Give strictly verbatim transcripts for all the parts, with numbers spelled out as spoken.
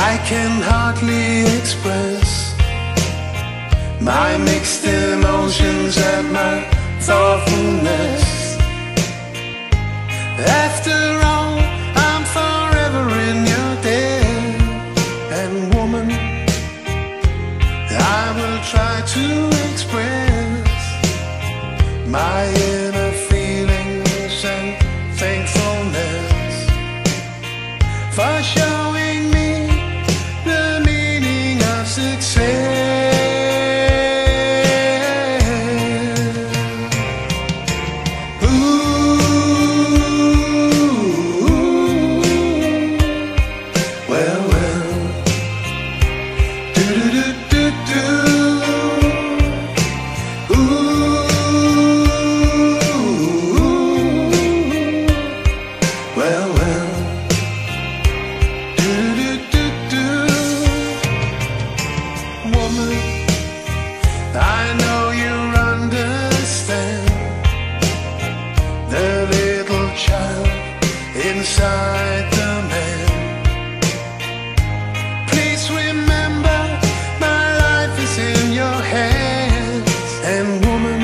I can hardly express my mixed emotions at my thoughtfulness. After all, I'm forever in your debt. And woman, I will try to express my inner feelings and thankfulness for showing me the meaning of success. I know you understand the little child inside the man. Please remember, my life is in your hands. And woman,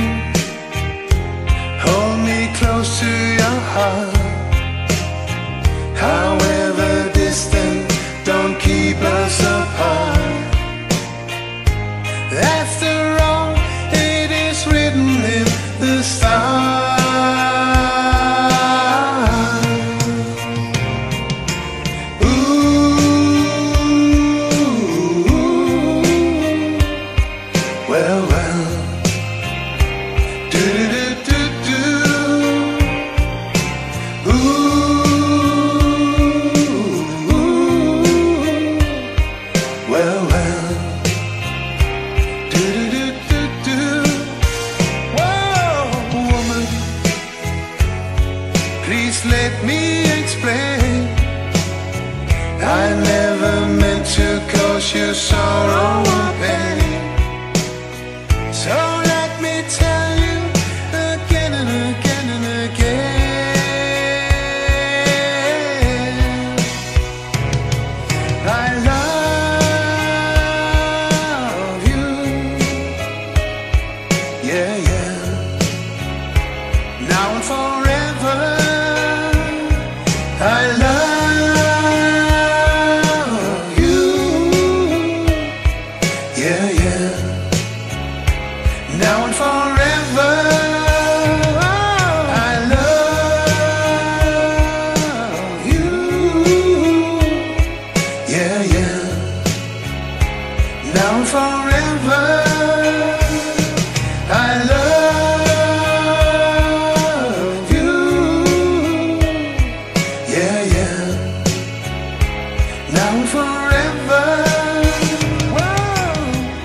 hold me close to your heart. However distant, don't keep us apart. After all, it is written in the stars. Ooh, well, well, do do do do. Ooh, well, well. Please let me explain. I never meant to cause you sorrow or pain. So let me tell you again and again and again, I love you. Yeah, yeah. Now and forever, I love you. Yeah, yeah. Now and forever, I love you. Yeah, yeah. Now and forever, I love you. Yeah, yeah. Now and forever. Whoa.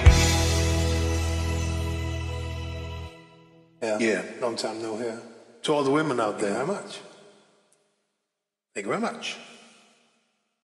Yeah. Yeah, long time no hear. To all the women out there, how much? Thank you very much.